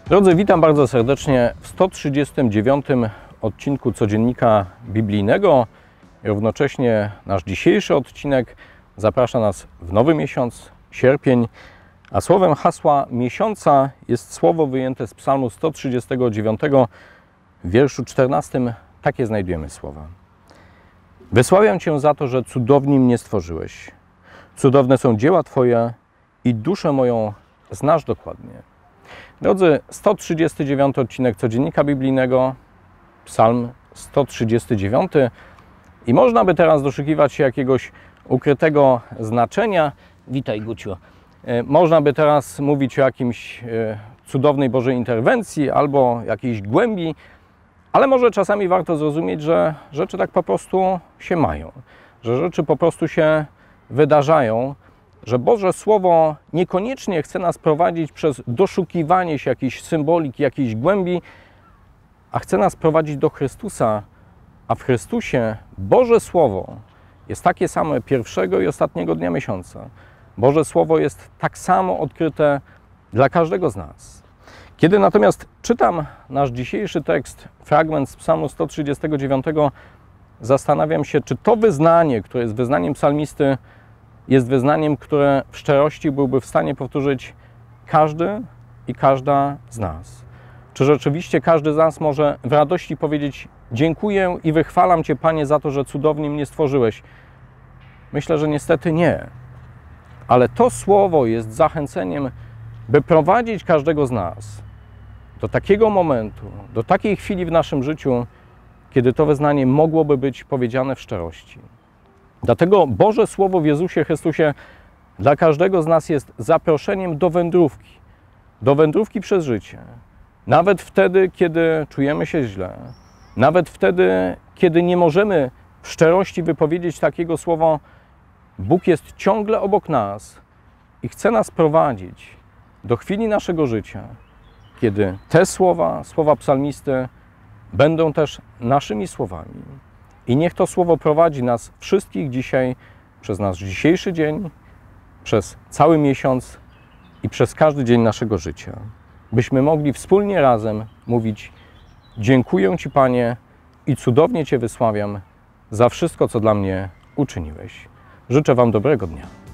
Drodzy, witam bardzo serdecznie w 139 odcinku Codziennika Biblijnego. Równocześnie nasz dzisiejszy odcinek zaprasza nas w nowy miesiąc, sierpień, a słowem hasła miesiąca jest słowo wyjęte z Psalmu 139, w wierszu 14. Takie znajdujemy słowa. Wysławiam Cię za to, że cudownie mnie stworzyłeś. Cudowne są dzieła Twoje i duszę moją znasz dokładnie. Drodzy, 139 odcinek Codziennika Biblijnego, Psalm 139 i można by teraz doszukiwać się jakiegoś ukrytego znaczenia. Witaj, Guciu. Można by teraz mówić o jakimś cudownej Bożej interwencji albo jakiejś głębi, ale może czasami warto zrozumieć, że rzeczy tak po prostu się mają, że rzeczy po prostu się wydarzają, że Boże Słowo niekoniecznie chce nas prowadzić przez doszukiwanie się jakiejś symboliki, jakiejś głębi, a chce nas prowadzić do Chrystusa, a w Chrystusie Boże Słowo jest takie samo pierwszego i ostatniego dnia miesiąca. Boże Słowo jest tak samo odkryte dla każdego z nas. Kiedy natomiast czytam nasz dzisiejszy tekst, fragment z Psalmu 139, zastanawiam się, czy to wyznanie, które jest wyznaniem psalmisty, jest wyznaniem, które w szczerości byłby w stanie powtórzyć każdy i każda z nas. Czy rzeczywiście każdy z nas może w radości powiedzieć: dziękuję i wychwalam Cię, Panie, za to, że cudownie mnie stworzyłeś? Myślę, że niestety nie. Ale to słowo jest zachęceniem, by prowadzić każdego z nas do takiego momentu, do takiej chwili w naszym życiu, kiedy to wyznanie mogłoby być powiedziane w szczerości. Dlatego Boże Słowo w Jezusie Chrystusie dla każdego z nas jest zaproszeniem do wędrówki przez życie. Nawet wtedy, kiedy czujemy się źle, nawet wtedy, kiedy nie możemy w szczerości wypowiedzieć takiego słowa, Bóg jest ciągle obok nas i chce nas prowadzić do chwili naszego życia, kiedy te słowa psalmisty będą też naszymi słowami. I niech to słowo prowadzi nas wszystkich dzisiaj przez nasz dzisiejszy dzień, przez cały miesiąc i przez każdy dzień naszego życia. Byśmy mogli wspólnie razem mówić: dziękuję Ci, Panie, i cudownie Cię wysławiam za wszystko, co dla mnie uczyniłeś. Życzę Wam dobrego dnia.